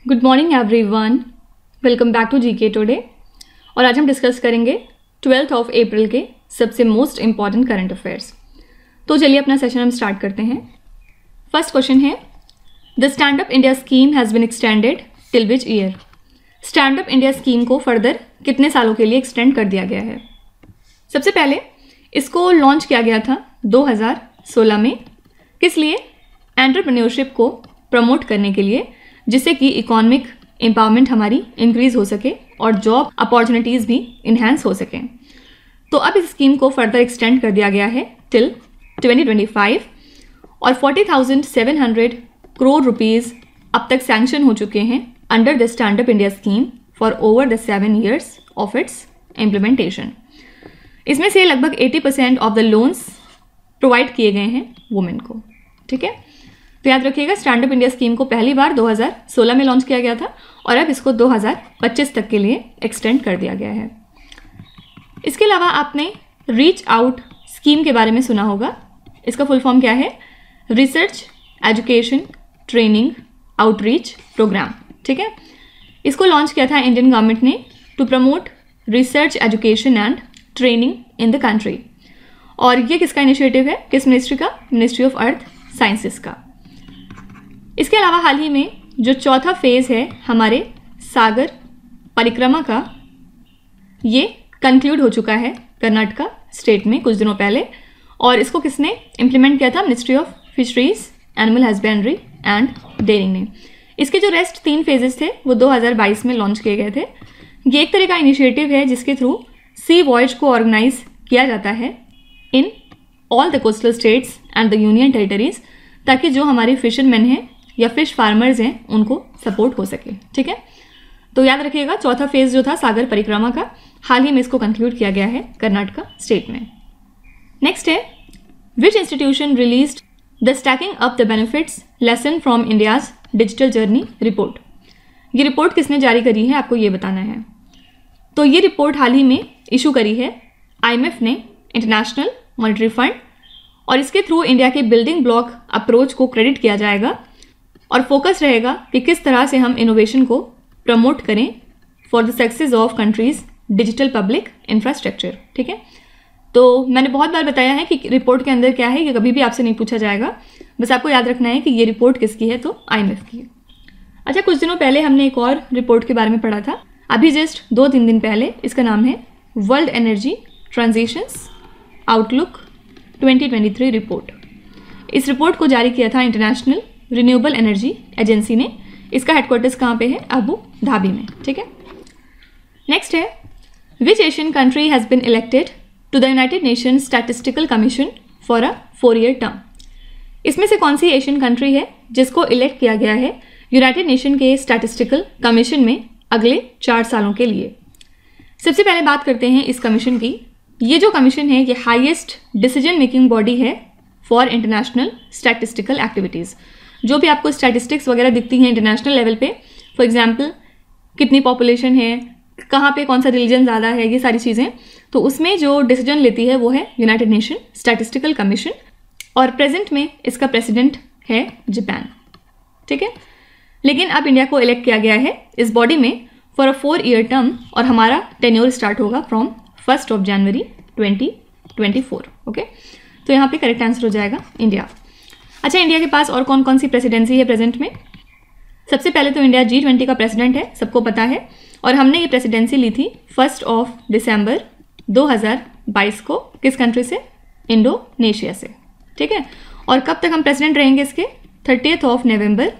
Good morning everyone, welcome back to GK today. और आज हम डिस्कस करेंगे 12 ऑफ अप्रैल के सबसे मोस्ट इम्पॉर्टेंट करंट अफेयर्स। तो चलिए अपना सेशन हम स्टार्ट करते हैं। फर्स्ट क्वेश्चन है, the stand up India scheme has been extended till which year? Stand up India scheme को फर्दर कितने सालों के लिए एक्सटेंड कर दिया गया है? सबसे पहले इसको लॉन्च किया गया था 2016 में। किस लिए? एंटरप्रेन्योरशिप को प्रमोट करने के लिए, जिससे कि इकोनॉमिक एम्पावरमेंट हमारी इंक्रीज हो सके और जॉब अपॉर्चुनिटीज़ भी इन्हेंस हो सकें। तो अब इस स्कीम को फर्दर एक्सटेंड कर दिया गया है टिल 2025 और 40,700 करोड़ रुपीज़ अब तक सैंक्शन हो चुके हैं under the stand up India scheme for over the 7 years of its implementation. इसमें से लगभग 80% ऑफ द लोन्स प्रोवाइड किए गए हैं वुमेन को। ठीक है, तो याद रखिएगा, स्टैंड अप इंडिया स्कीम को पहली बार 2016 में लॉन्च किया गया था और अब इसको 2025 तक के लिए एक्सटेंड कर दिया गया है। इसके अलावा आपने रीच आउट स्कीम के बारे में सुना होगा। इसका फुल फॉर्म क्या है? Research education training outreach programme. ठीक है, इसको लॉन्च किया था इंडियन गवर्नमेंट ने to promote research education and training in the country. और ये किसका इनिशिएटिव है? किस मिनिस्ट्री का? मिनिस्ट्री ऑफ अर्थ साइंसेस का। इसके अलावा हाल ही में जो चौथा फेज़ है हमारे सागर परिक्रमा का, ये कंक्लूड हो चुका है कर्नाटका स्टेट में कुछ दिनों पहले। और इसको किसने इम्प्लीमेंट किया था? Ministry of fisheries animal husbandry and dairying ने। इसके जो रेस्ट 3 फेजेस थे वो 2022 में लॉन्च किए गए थे। ये एक तरह का इनिशिएटिव है जिसके थ्रू सी वॉयज को ऑर्गेनाइज किया जाता है in all the coastal states and the union territories, ताकि जो हमारे फिशरमैन हैं या फिश फार्मर्स हैं उनको सपोर्ट हो सके। ठीक है, तो याद रखिएगा, चौथा फेज जो था सागर परिक्रमा का, हाल ही में इसको कंक्लूड किया गया है कर्नाटका स्टेट में। नेक्स्ट है, which institution released the stacking up the benefits lesson from India's digital journey report? ये रिपोर्ट किसने जारी करी है, आपको ये बताना है। तो ये रिपोर्ट हाल ही में इशू करी है IMF ने, इंटरनेशनल मॉनेटरी फंड, और इसके थ्रू इंडिया के बिल्डिंग ब्लॉक अप्रोच को क्रेडिट किया जाएगा और फोकस रहेगा कि किस तरह से हम इनोवेशन को प्रमोट करें for the success of countries digital public infrastructure. ठीक है, तो मैंने बहुत बार बताया है कि रिपोर्ट के अंदर क्या है, ये कभी भी आपसे नहीं पूछा जाएगा, बस आपको याद रखना है कि ये रिपोर्ट किसकी है, तो IMF की है। अच्छा, कुछ दिनों पहले हमने एक और रिपोर्ट के बारे में पढ़ा था, अभी जस्ट 2-3 दिन पहले। इसका नाम है world energy transitions outlook 2023 report. इस रिपोर्ट को जारी किया था इंटरनेशनल रिन्यूएबल एनर्जी एजेंसी ने। इसका हेडक्वार्टर्स कहाँ पे है? अबू धाबी में। ठीक है, नेक्स्ट है, which Asian country has been elected to the United Nation statistical commission for a 4-year term? इसमें से कौन सी एशियन कंट्री है जिसको इलेक्ट किया गया है यूनाइटेड नेशन के स्टैटिस्टिकल कमीशन में अगले 4 सालों के लिए? सबसे पहले बात करते हैं इस कमीशन की। ये जो कमीशन है ये हाईएस्ट डिसीजन मेकिंग बॉडी है फॉर इंटरनेशनल स्टैटिस्टिकल एक्टिविटीज़। जो भी आपको स्टैटिस्टिक्स वगैरह दिखती हैं इंटरनेशनल लेवल पे, फॉर एग्जांपल कितनी पॉपुलेशन है, कहाँ पे कौन सा रिलीजन ज़्यादा है, ये सारी चीज़ें, तो उसमें जो डिसीजन लेती है वो है यूनाइटेड नेशन स्टैटिस्टिकल कमीशन। और प्रेजेंट में इसका प्रेसिडेंट है जापान। ठीक है, लेकिन अब इंडिया को इलेक्ट किया गया है इस बॉडी में फॉर अ 4-year टर्म और हमारा टेन्योर स्टार्ट होगा फ्रॉम 1 जनवरी 2024। ओके, तो यहाँ पे करेक्ट आंसर हो जाएगा इंडिया। अच्छा, इंडिया के पास और कौन कौन सी प्रेसिडेंसी है प्रेजेंट में? सबसे पहले तो इंडिया G20 का प्रेसिडेंट है, सबको पता है, और हमने ये प्रेसिडेंसी ली थी 1 दिसंबर 2022 को। किस कंट्री से? इंडोनेशिया से। ठीक है, और कब तक हम प्रेसिडेंट रहेंगे इसके? 30 नवंबर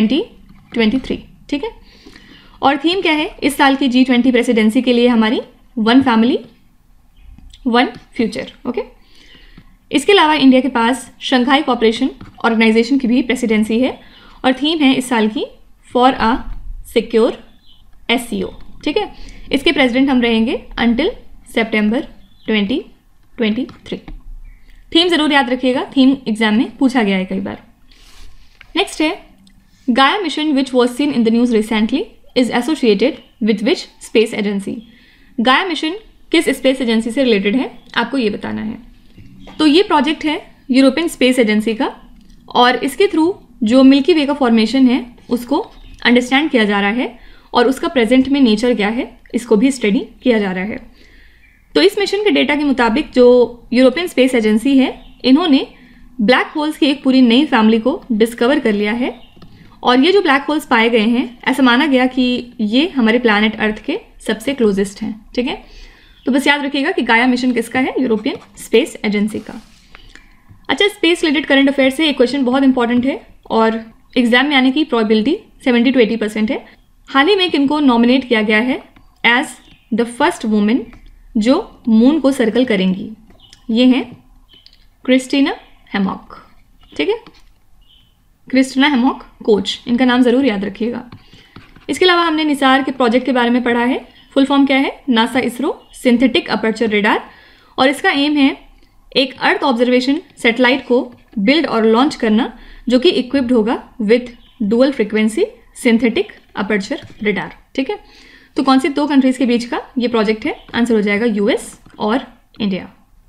2023। ठीक है, और थीम क्या है इस साल की G20 प्रेसिडेंसी के लिए हमारी? 1 फैमिली 1 फ्यूचर। ओके, इसके अलावा इंडिया के पास शंघाई कोऑपरेशन ऑर्गेनाइजेशन की भी प्रेसिडेंसी है और थीम है इस साल की फॉर अ सिक्योर SCO। ठीक है, इसके प्रेसिडेंट हम रहेंगे अंटिल सितंबर 2023। थीम ज़रूर याद रखिएगा, थीम एग्जाम में पूछा गया है कई बार। नेक्स्ट है, Gaia mission which was seen in the news recently is associated with which space agency? Gaia mission किस स्पेस एजेंसी से रिलेटेड है, आपको ये बताना है। तो ये प्रोजेक्ट है यूरोपियन स्पेस एजेंसी का और इसके थ्रू जो मिल्की वे का फॉर्मेशन है उसको अंडरस्टैंड किया जा रहा है और उसका प्रेजेंट में नेचर क्या है इसको भी स्टडी किया जा रहा है। तो इस मिशन के डेटा के मुताबिक जो यूरोपियन स्पेस एजेंसी है, इन्होंने ब्लैक होल्स की एक पूरी नई फैमिली को डिस्कवर कर लिया है और ये जो ब्लैक होल्स पाए गए हैं, ऐसा माना गया कि ये हमारे प्लैनेट अर्थ के सबसे क्लोजेस्ट हैं। ठीक है, तो बस याद रखिएगा कि गाया मिशन किसका है, यूरोपियन स्पेस एजेंसी का। अच्छा, स्पेस रिलेटेड करंट अफेयर से एक क्वेश्चन बहुत इंपॉर्टेंट है और एग्जाम में आने की प्रोबेबिलिटी 70 to 80% है। हाल ही में किनको नॉमिनेट किया गया है एज द फर्स्ट वुमेन जो मून को सर्कल करेंगी? ये हैं क्रिस्टीना हैमॉक। ठीक है, क्रिस्टीना हैमॉक कोच, इनका नाम ज़रूर याद रखिएगा। इसके अलावा हमने निसार के प्रोजेक्ट के बारे में पढ़ा है। फुल फॉर्म क्या है? NASA ISRO synthetic aperture radar, और इसका एम है एक अर्थ ऑब्जर्वेशन सैटेलाइट को बिल्ड और लॉन्च करना जो कि इक्विप्ड होगा with dual frequency synthetic aperture radar. ठीक है, तो कौन से दो कंट्रीज के बीच का ये प्रोजेक्ट है? आंसर हो जाएगा यूएस और इंडिया।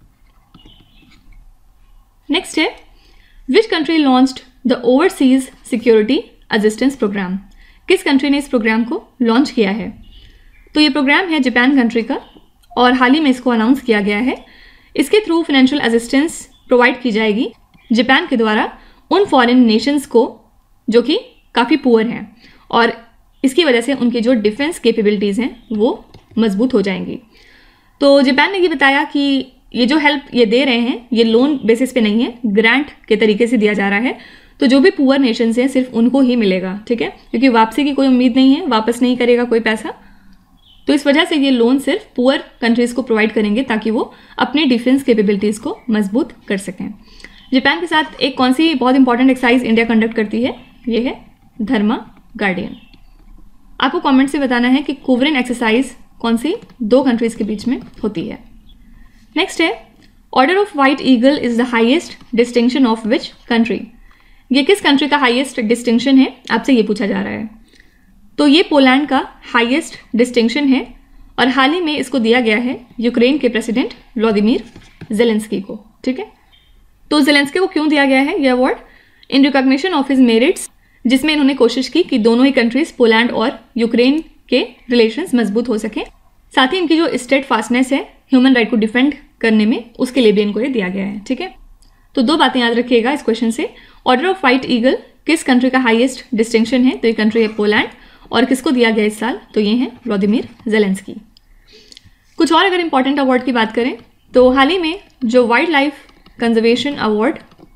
नेक्स्ट है which country launched the overseas security assistance programme? किस कंट्री ने इस प्रोग्राम को लॉन्च किया है? तो ये प्रोग्राम है जापान कंट्री का और हाल ही में इसको अनाउंस किया गया है। इसके थ्रू फाइनेंशियल असिस्टेंस प्रोवाइड की जाएगी जापान के द्वारा उन फॉरेन नेशंस को जो कि काफ़ी पुअर हैं और इसकी वजह से उनकी जो डिफेंस कैपेबिलिटीज़ हैं वो मजबूत हो जाएंगी। तो जापान ने ये बताया कि ये जो हेल्प ये दे रहे हैं ये लोन बेसिस पे नहीं है, ग्रांट के तरीके से दिया जा रहा है। तो जो भी पुअर नेशंस हैं सिर्फ उनको ही मिलेगा। ठीक है, क्योंकि वापसी की कोई उम्मीद नहीं है, वापस नहीं करेगा कोई पैसा। तो इस वजह से ये लोन सिर्फ पुअर कंट्रीज़ को प्रोवाइड करेंगे ताकि वो अपनी डिफेंस कैपेबिलिटीज़ को मजबूत कर सकें। जापान के साथ एक कौन सी बहुत इंपॉर्टेंट एक्सरसाइज इंडिया कंडक्ट करती है? ये है धर्मा गार्डियन। आपको कमेंट से बताना है कि कोवरेन एक्सरसाइज कौन सी दो कंट्रीज के बीच में होती है। नेक्स्ट है order of white eagle is the highest distinction of which country? ये किस कंट्री का हाईएस्ट डिस्टिंक्शन है, आपसे ये पूछा जा रहा है। तो ये पोलैंड का हाईएस्ट डिस्टिंक्शन है और हाल ही में इसको दिया गया है यूक्रेन के प्रेसिडेंट व्लादिमीर ज़ेलेंस्की को। ठीक है, तो ज़ेलेंस्की को क्यों दिया गया है ये award? In recognition of his merits, जिसमें इन्होंने कोशिश की कि दोनों ही कंट्रीज पोलैंड और यूक्रेन के रिलेशंस मजबूत हो सकें। साथ ही इनकी जो स्टेट फास्टनेस है ह्यूमन राइट को डिफेंड करने में, उसके लिए भी इनको ये दिया गया है। ठीक है, तो दो बातें याद रखिएगा इस क्वेश्चन से। ऑर्डर ऑफ व्हाइट ईगल किस कंट्री का हाईएस्ट डिस्टिंक्शन है? तो ये कंट्री है पोलैंड, और किसको दिया गया इस साल? तो ये है व्लादिमीर ज़ेलेंस्की। कुछ और अगर इंपॉर्टेंट अवार्ड की बात करें तो हाल ही में जो वाइल्ड लाइफ कंजर्वेशन अवार्ड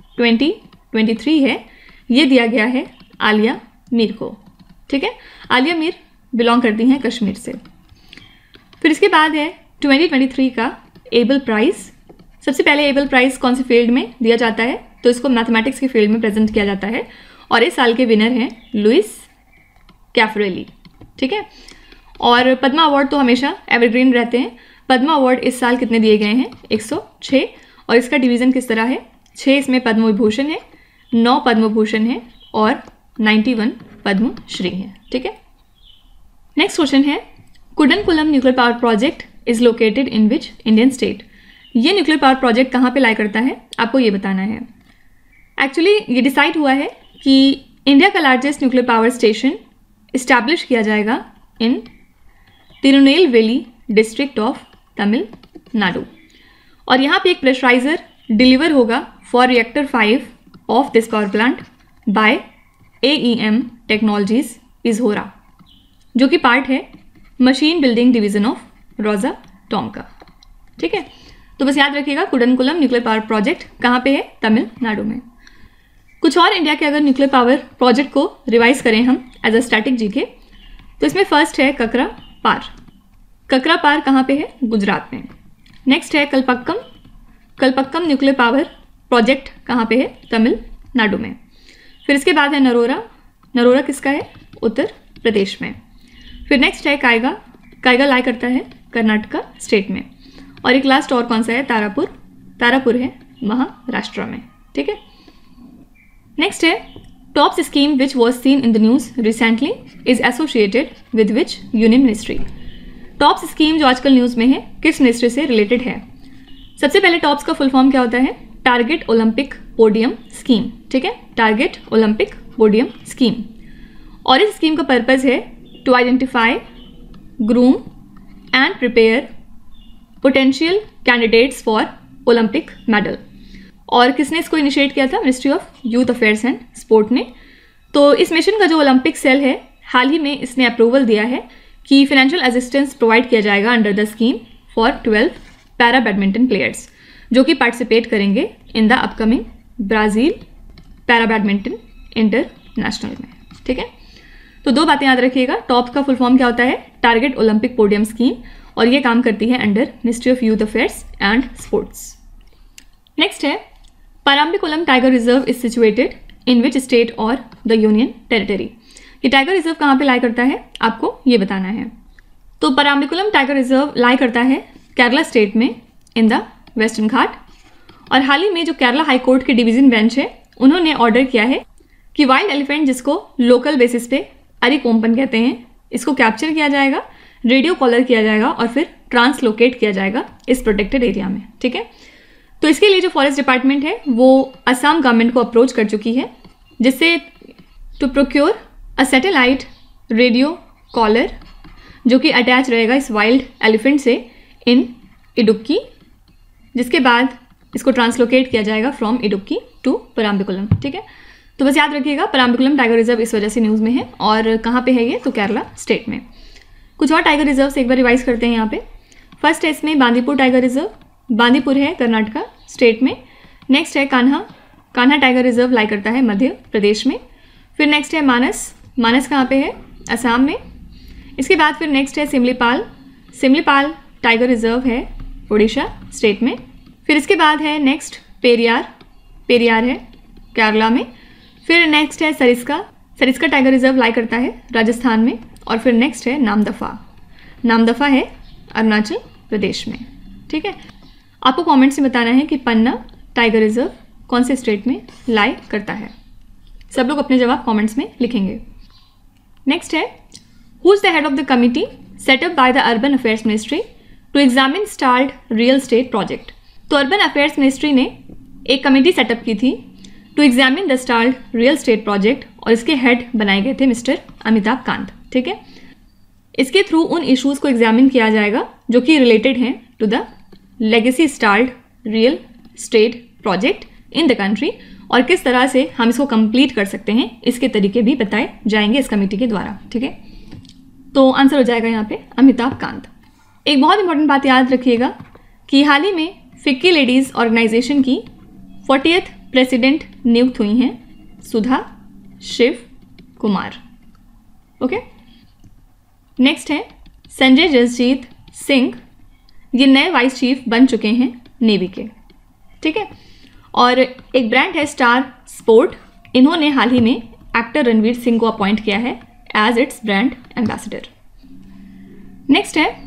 2023 है ये दिया गया है आलिया मीर को। ठीक है, आलिया मीर बिलोंग करती हैं कश्मीर से। फिर इसके बाद है 2023 का एबल प्राइज़। सबसे पहले एबल प्राइज़ कौन से फील्ड में दिया जाता है? तो इसको मैथमेटिक्स के फील्ड में प्रेजेंट किया जाता है और इस साल के विनर हैं लुइस कैफरेली। ठीक है, और पद्मा अवार्ड तो हमेशा एवरग्रीन रहते हैं। पद्मा अवार्ड इस साल कितने दिए गए हैं? 106, और इसका डिवीज़न किस तरह है? 6 इसमें पद्म विभूषण है, 9 पद्म भूषण है और 91 पद्म श्री है। ठीक है, नेक्स्ट क्वेश्चन है Kudankulam nuclear power project is located in which Indian state? ये न्यूक्लियर पावर प्रोजेक्ट कहाँ पे लाई करता है, आपको ये बताना है। एक्चुअली ये डिसाइड हुआ है कि इंडिया का largest nuclear power station establish किया जाएगा in Tirunelveli district of Tamil Nadu, और यहाँ पे एक प्रेशराइजर डिलीवर होगा for reactor 5 of this power plant by AEM technologies Izhora, जो कि पार्ट है machine building division of Rosatom का। ठीक है, तो बस याद रखिएगा कुडनकुलम न्यूक्लियर पावर प्रोजेक्ट कहाँ पे है? तमिलनाडु में। कुछ और इंडिया के अगर न्यूक्लियर पावर प्रोजेक्ट को रिवाइज करें हम एज अ स्टैटिक जीके, तो इसमें फर्स्ट है ककरा पार। ककरा पार कहाँ पे है? गुजरात में। नेक्स्ट है Kalpakkam. Kalpakkam nuclear power project कहाँ पे है? तमिलनाडु में। फिर इसके बाद है नरोरा। नरोरा किसका है? उत्तर प्रदेश में। फिर नेक्स्ट है कायगा। कायगा लाई करता है कर्नाटका स्टेट में। और एक लास्ट और कौन सा है? तारापुर। तारापुर है महाराष्ट्र में। ठीक है, नेक्स्ट है TOPS scheme which was seen in the news recently is associated with which union ministry? TOPS scheme जो आजकल न्यूज़ में है किस मिनिस्ट्री से रिलेटेड है? सबसे पहले टॉप्स का फुल फॉर्म क्या होता है? Target Olympic podium scheme. ठीक है, टारगेट ओलंपिक पोडियम स्कीम। और इस स्कीम का पर्पज़ है to identify, groom and prepare potential candidates for Olympic medal. और किसने इसको इनिशिएट किया था? Ministry of youth affairs and sport ने। तो इस मिशन का जो ओलंपिक सेल है, हाल ही में इसने अप्रूवल दिया है कि फाइनेंशियल असिस्टेंस प्रोवाइड किया जाएगा under the scheme for 12 para badminton players जो कि पार्टिसिपेट करेंगे in the upcoming Brazil para badminton international में। ठीक है, तो दो बातें याद रखिएगा। टॉप का फुल फॉर्म क्या होता है? टारगेट ओलंपिक पोडियम स्कीम, और ये काम करती है under ministry of youth affairs and sports. Next है, Parambikulam tiger reserve is situated in which state और द यूनियन टेरिटरी। ये टाइगर रिजर्व कहाँ पे लाई करता है, आपको ये बताना है। तो पाराम्बिकुलम टाइगर रिजर्व लाई करता है केरला स्टेट में इन द वेस्टर्न घाट। और हाल ही में जो केरला हाई कोर्ट की डिवीजन बेंच है, उन्होंने ऑर्डर किया है कि वाइल्ड एलिफेंट, जिसको लोकल बेसिस पे अरिकोम्पन कहते हैं, इसको कैप्चर किया जाएगा, रेडियो कॉलर किया जाएगा और फिर ट्रांसलोकेट किया जाएगा इस प्रोटेक्टेड एरिया में। ठीक है, तो इसके लिए जो फॉरेस्ट डिपार्टमेंट है वो असम गवर्नमेंट को अप्रोच कर चुकी है, जिससे to procure a satellite radio collar जो कि अटैच रहेगा इस वाइल्ड एलिफेंट से इन इडुक्की, जिसके बाद इसको ट्रांसलोकेट किया जाएगा फ्रॉम इडुक्की टू पाराम्बिकुलम। ठीक है, तो बस याद रखिएगा पाराम्बिकुलम टाइगर रिजर्व इस वजह से न्यूज़ में है। और कहाँ पे है ये? तो केरला स्टेट में। कुछ और टाइगर रिजर्व से एक बार रिवाइज करते हैं यहाँ पे। फर्स्ट है इसमें बांदीपुर टाइगर रिजर्व, बांदीपुर है कर्नाटका स्टेट में। नेक्स्ट है कान्हा टाइगर रिजर्व लाई करता है मध्य प्रदेश में। फिर नेक्स्ट है मानस कहाँ पे है? असम में। इसके बाद फिर नेक्स्ट है सिमलीपाल टाइगर रिजर्व है उड़ीसा स्टेट में। फिर इसके बाद है नेक्स्ट पेरियार है केरला में। फिर नेक्स्ट है सरिस्का टाइगर रिजर्व लाई करता है राजस्थान में। और फिर नेक्स्ट है नामदफा है अरुणाचल प्रदेश में। ठीक है, आपको कमेंट्स में बताना है कि पन्ना टाइगर रिजर्व कौन से स्टेट में लाई करता है। सब लोग अपने जवाब कमेंट्स में लिखेंगे। नेक्स्ट है, who is the head of the committee set up by the urban affairs ministry to examine stalled real estate project. तो अर्बन अफेयर्स मिनिस्ट्री ने एक कमेटी सेटअप की थी to examine the stalled real estate project, और इसके head बनाए गए थे मिस्टर अमिताभ कांत। ठीक है, इसके थ्रू उन इश्यूज़ को एग्जामिन किया जाएगा जो कि रिलेटेड हैं to the legacy stalled real estate project in the country, और किस तरह से हम इसको कंप्लीट कर सकते हैं, इसके तरीके भी बताए जाएंगे इस कमेटी के द्वारा। ठीक है, तो आंसर हो जाएगा यहाँ पे अमिताभ कांत। एक बहुत इंपॉर्टेंट बात याद रखिएगा कि हाल ही में फिक्की लेडीज़ ऑर्गेनाइजेशन की 40th प्रेसिडेंट नियुक्त हुई हैं सुधा शिव कुमार। ओके, नेक्स्ट है संजय जसजीत सिंह, ये नए वाइस चीफ बन चुके हैं नेवी के। ठीक है, और एक ब्रांड है स्टार स्पोर्ट, इन्होंने हाल ही में एक्टर रणवीर सिंह को अपॉइंट किया है as its brand ambassador. Next है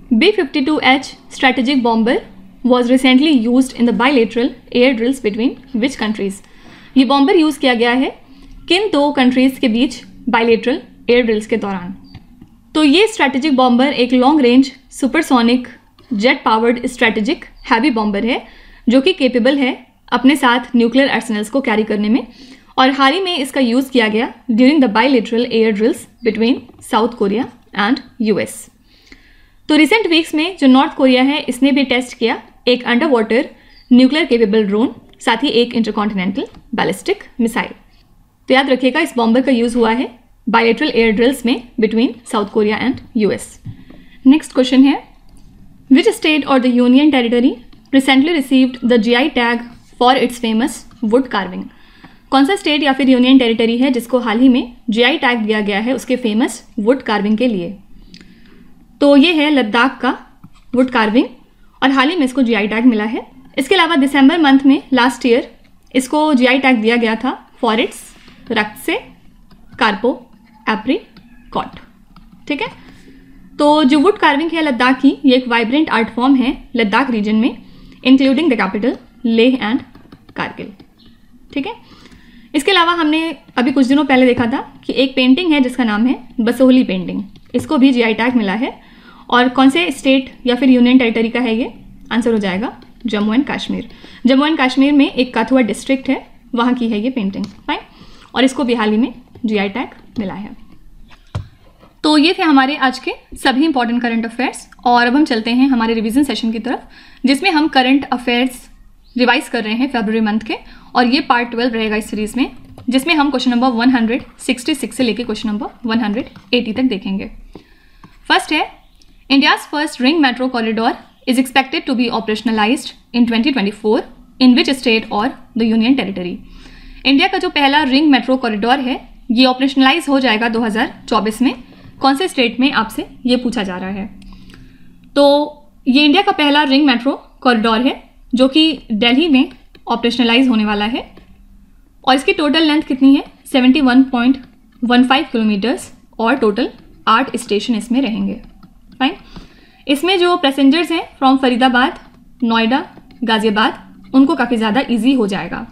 B-52H strategic bomber was recently used in the bilateral air drills between which countries. ये बॉम्बर यूज़ किया गया है किन दो कंट्रीज़ के बीच बायलेटरल एयर ड्रिल्स के दौरान। तो ये स्ट्रेटेजिक बॉम्बर एक long range supersonic jet powered strategic heavy bomber है जो कि केपेबल है अपने साथ न्यूक्लियर आर्सेनल्स को कैरी करने में, और हाल ही में इसका यूज़ किया गया during the bilateral air drills between South Korea and US। तो रिसेंट वीक्स में जो नॉर्थ कोरिया है इसने भी टेस्ट किया एक under water nuclear capable drone, साथ ही एक इंटरकॉन्टिनेंटल बैलिस्टिक मिसाइल। तो याद रखिएगा इस बॉम्बर का यूज़ हुआ है बायलेटरल एयर ड्रिल्स में between South Korea and US। Next question है, विच स्टेट और the union territory recently received the GI tag for its famous wood carving. कौन सा स्टेट या फिर यूनियन टेरिटरी है जिसको हाल ही में GI टैग दिया गया है उसके फेमस वुड कार्विंग के लिए? तो ये है लद्दाख का वुड कार्विंग, और हाल ही में इसको GI टैग मिला है। इसके अलावा दिसंबर मंथ में लास्ट ईयर इसको GI टैग दिया गया था फॉर इट्स रक्त से कार्पो एप्रिकॉट। ठीक है, तो जो वुड कार्विंग है लद्दाख की, ये एक वाइब्रेंट आर्ट फॉर्म है लद्दाख रीजन में, including the capital Leh and Kargil. ठीक है, इसके अलावा हमने अभी कुछ दिनों पहले देखा था कि एक पेंटिंग है जिसका नाम है बसोहली पेंटिंग, इसको भी GI टैग मिला है। और कौन से स्टेट या फिर यूनियन टेरिटरी का है ये? आंसर हो जाएगा जम्मू एंड कश्मीर। जम्मू एंड कश्मीर में एक कथुआ डिस्ट्रिक्ट है, वहाँ की है ये पेंटिंग। फाइन, और इसको भी हाल ही में GI टैग मिला है। तो ये थे हमारे आज के सभी इंपॉर्टेंट करंट अफेयर्स, और अब हम चलते हैं हमारे रिवीजन सेशन की तरफ, जिसमें हम करंट अफेयर्स रिवाइज कर रहे हैं फरवरी मंथ के, और ये पार्ट 12 रहेगा इस सीरीज में, जिसमें हम क्वेश्चन नंबर 166 से लेकर क्वेश्चन नंबर 180 तक देखेंगे। फर्स्ट है, India's first ring metro corridor is expected to be operationalized in 2024 in which state और द यूनियन टेरिटरी। इंडिया का जो पहला रिंग मेट्रो कॉरिडोर है ये ऑपरेशनलाइज हो जाएगा 2024 में, कौन से स्टेट में, आपसे ये पूछा जा रहा है। तो ये इंडिया का पहला रिंग मेट्रो कॉरिडोर है जो कि दिल्ली में ऑपरेशनलाइज होने वाला है, और इसकी टोटल लेंथ कितनी है, 71.15 किलोमीटर्स, और टोटल 8 स्टेशन इसमें रहेंगे। फाइन। इसमें जो पैसेंजर्स हैं फ्रॉम फरीदाबाद, नोएडा, गाजियाबाद, उनको काफ़ी ज़्यादा ईजी हो जाएगा।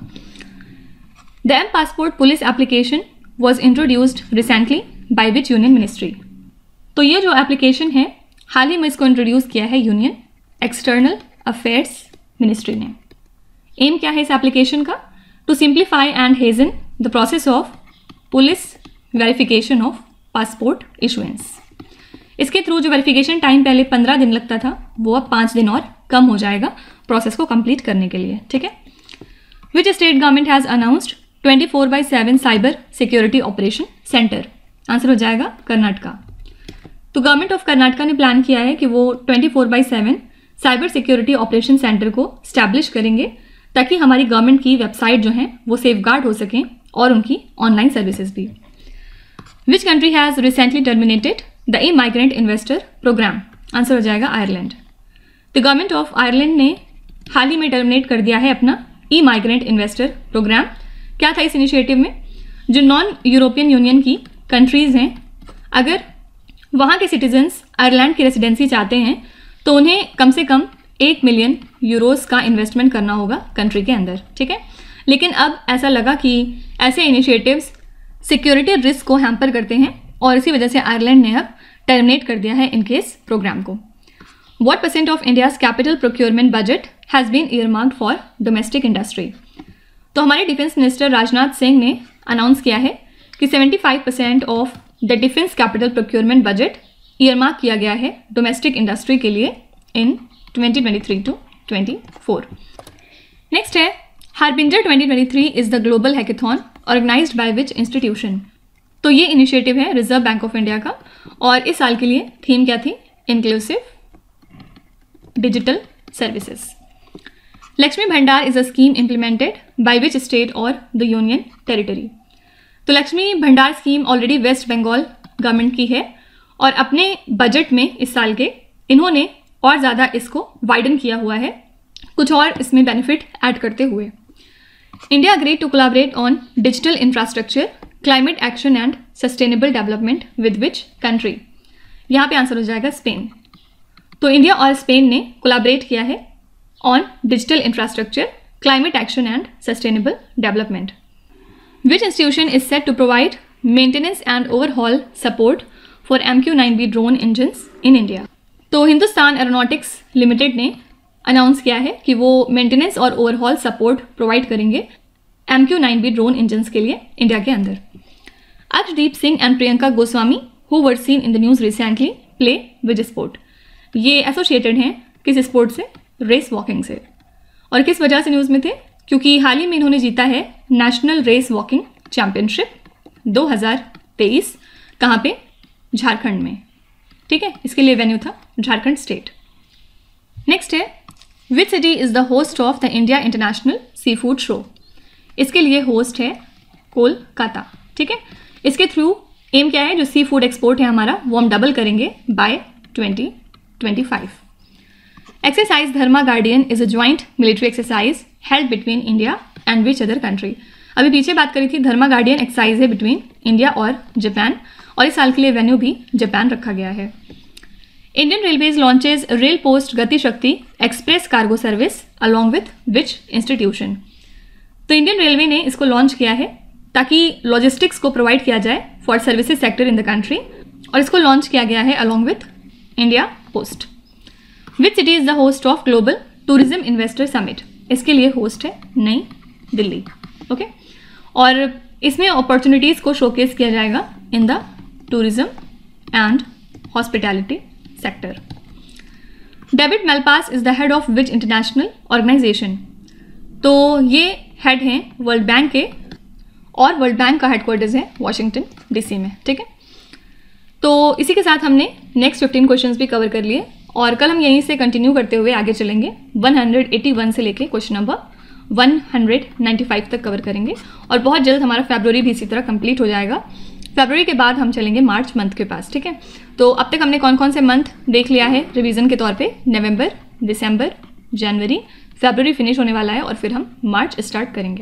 The M passport police application was introduced recently by which union ministry. तो ये जो एप्लीकेशन है हाल ही में इसको इंट्रोड्यूस किया है यूनियन एक्सटर्नल अफेयर्स मिनिस्ट्री ने। एम क्या है इस एप्लीकेशन का, to simplify and hasten the process of police verification of passport issuance. इसके थ्रू जो वेरिफिकेशन टाइम पहले 15 दिन लगता था वो अब 5 दिन और कम हो जाएगा प्रोसेस को कंप्लीट करने के लिए। ठीक है। Which state government has announced 24/7 cyber security operation centre. Answer हो जाएगा कर्नाटका। तो गवर्नमेंट ऑफ कर्नाटका ने प्लान किया है कि वो 24/7 साइबर सिक्योरिटी ऑपरेशन सेंटर को स्टैब्लिश करेंगे ताकि हमारी गवर्नमेंट की वेबसाइट जो हैं वो सेफगार्ड हो सकें और उनकी ऑनलाइन सर्विसेज भी। Which country has recently terminated the E migrant investor programme. Answer हो जाएगा Ireland. The government of Ireland ने हाल ही में टर्मिनेट कर दिया है अपना ई माइग्रेंट इन्वेस्टर प्रोग्राम। क्या था इस इनिशिएटिव में, जो नॉन यूरोपियन यूनियन की कंट्रीज़ हैं, अगर वहाँ के सिटीजन्स आयरलैंड की रेसिडेंसी चाहते हैं तो उन्हें कम से कम 1 मिलियन यूरोस का इन्वेस्टमेंट करना होगा कंट्री के अंदर। ठीक है। लेकिन अब ऐसा लगा कि ऐसे इनिशिएटिव्स सिक्योरिटी रिस्क को हैम्पर करते हैं, और इसी वजह से आयरलैंड ने अब टर्मिनेट कर दिया है इनके इस प्रोग्राम को। What % of India's capital procurement budget has been earmarked for domestic industry? तो हमारे डिफेंस मिनिस्टर राजनाथ सिंह ने अनाउंस किया है कि 75% of the defence capital procurement budget earmark किया गया है डोमेस्टिक इंडस्ट्री के लिए इन 2023 to 24। नेक्स्ट है, Harbinger 2023 is the global hackathon organised by which institution. तो ये इनिशिएटिव है रिजर्व बैंक ऑफ इंडिया का, और इस साल के लिए थीम क्या थी, inclusive digital services. Lakshmi Bhandar is a scheme implemented by which state और द यूनियन टेरिटरी। तो Lakshmi Bhandar scheme already West Bengal government की है, और अपने बजट में इस साल के इन्होंने और ज़्यादा इसको वाइडन किया हुआ है, कुछ और इसमें बेनिफिट ऐड करते हुए। India agreed to collaborate on digital infrastructure, climate action and sustainable development with which country. यहाँ पे आंसर हो जाएगा स्पेन। तो इंडिया और स्पेन ने कोलैबोरेट किया है on digital infrastructure, climate action and sustainable development. Which institution is set to provide maintenance and overhaul support for MQ-9B drone engines in India. तो हिंदुस्तान एरोनॉटिक्स लिमिटेड ने announce किया है कि वो मेंटेनेंस और ओवरहॉल सपोर्ट प्रोवाइड करेंगे MQ-9B drone engines के लिए इंडिया के अंदर। Arshdeep Singh and Priyanka Goswami who were seen in the news recently play which sport. ये एसोसिएटेड हैं किस स्पोर्ट से, रेस वॉकिंग से। और किस वजह से न्यूज़ में थे, क्योंकि हाल ही में इन्होंने जीता है नेशनल रेस वॉकिंग चैम्पियनशिप 2023। कहाँ पे, झारखंड में। ठीक है, इसके लिए वेन्यू था झारखंड स्टेट। नेक्स्ट है, which city is the host of the India international seafood show. इसके लिए होस्ट है कोलकाता। ठीक है। इसके थ्रू एम क्या है, जो सी फूड एक्सपोर्ट है हमारा वो हम डबल करेंगे by 2025। Exercise Dharma guardian is a joint military exercise held between India and which other country. अभी पीछे बात करी थी, धर्मा गार्डियन एक्सरसाइज है बिटवीन इंडिया और जापान, और इस साल के लिए वेन्यू भी जापान रखा गया है। Indian railways launches rail post Gati Shakti express cargo service along with which institution. तो इंडियन रेलवे ने इसको लॉन्च किया है ताकि लॉजिस्टिक्स को प्रोवाइड किया जाए for services sector in the country, और इसको लॉन्च किया गया है along with India post. Which city is the host of global tourism investor summit. इसके लिए होस्ट है नई दिल्ली। ओके। और इसमें अपॉर्चुनिटीज़ को शोकेस किया जाएगा in the tourism and hospitality sector. David Malpass is the head of which international organisation? तो ये हेड हैं वर्ल्ड बैंक के, और वर्ल्ड बैंक का हेडक्वार्टर्स है वॉशिंगटन डीसी में, ठीक है। तो इसी के साथ हमने नेक्स्ट 15 क्वेश्चंस भी कवर कर लिए, और कल हम यहीं से कंटिन्यू करते हुए आगे चलेंगे। 181 से लेके क्वेश्चन नंबर 195 तक कवर करेंगे, और बहुत जल्द हमारा फरवरी भी इसी तरह कंप्लीट हो जाएगा। फरवरी के बाद हम चलेंगे मार्च मंथ के पास, ठीक है। तो अब तक हमने कौन कौन से मंथ देख लिया है रिवीजन के तौर पे? नवंबर, दिसंबर, जनवरी, फरवरी फिनिश होने वाला है, और फिर हम मार्च स्टार्ट करेंगे।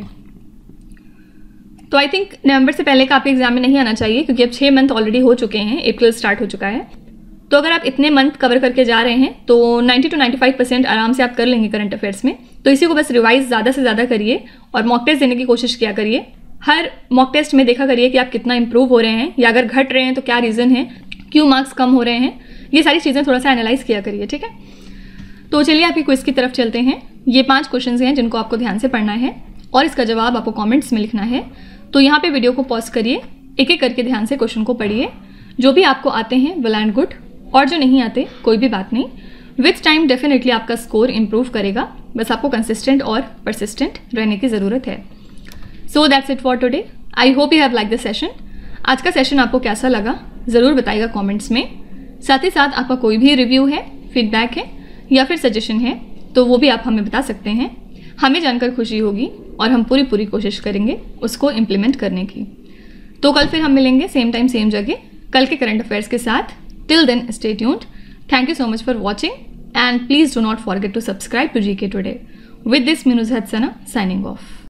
तो आई थिंक नवंबर से पहले का आपके एग्जाम में नहीं आना चाहिए, क्योंकि अब 6 मंथ ऑलरेडी हो चुके हैं, अप्रैल स्टार्ट हो चुका है। तो अगर आप इतने मंथ कवर करके जा रहे हैं तो 90 to 95% आराम से आप कर लेंगे करंट अफेयर्स में। तो इसी को बस रिवाइज ज़्यादा से ज़्यादा करिए, और मॉक टेस्ट देने की कोशिश किया करिए। हर मॉक टेस्ट में देखा करिए कि आप कितना इंप्रूव हो रहे हैं, या अगर घट रहे हैं तो क्या रीज़न है, क्यों मार्क्स कम हो रहे हैं, ये सारी चीज़ें थोड़ा सा एनालाइज किया करिए, ठीक है। तो चलिए आपकी क्विज की तरफ चलते हैं। ये 5 क्वेश्चन हैं जिनको आपको ध्यान से पढ़ना है, और इसका जवाब आपको कॉमेंट्स में लिखना है। तो यहाँ पे वीडियो को पॉज करिए, एक एक करके ध्यान से क्वेश्चन को पढ़िए। जो भी आपको आते हैं वेल एंड गुड, और जो नहीं आते कोई भी बात नहीं। विथ टाइम डेफिनेटली आपका स्कोर इंप्रूव करेगा, बस आपको कंसिस्टेंट और परसिस्टेंट रहने की ज़रूरत है। So that's it for today. I hope you have like the session. आज का सेशन आपको कैसा लगा ज़रूर बताइएगा कमेंट्स में। साथ ही साथ आपका कोई भी रिव्यू है, फीडबैक है, या फिर सजेशन है, तो वो भी आप हमें बता सकते हैं। हमें जानकर खुशी होगी, और हम पूरी कोशिश करेंगे उसको इम्प्लीमेंट करने की। तो कल फिर हम मिलेंगे सेम टाइम सेम जगह, कल के करंट अफेयर्स के साथ। Till then, stay tuned. Thank you so much for watching, and please do not forget to subscribe to GK Today. With this, Minuz Hadsana signing off.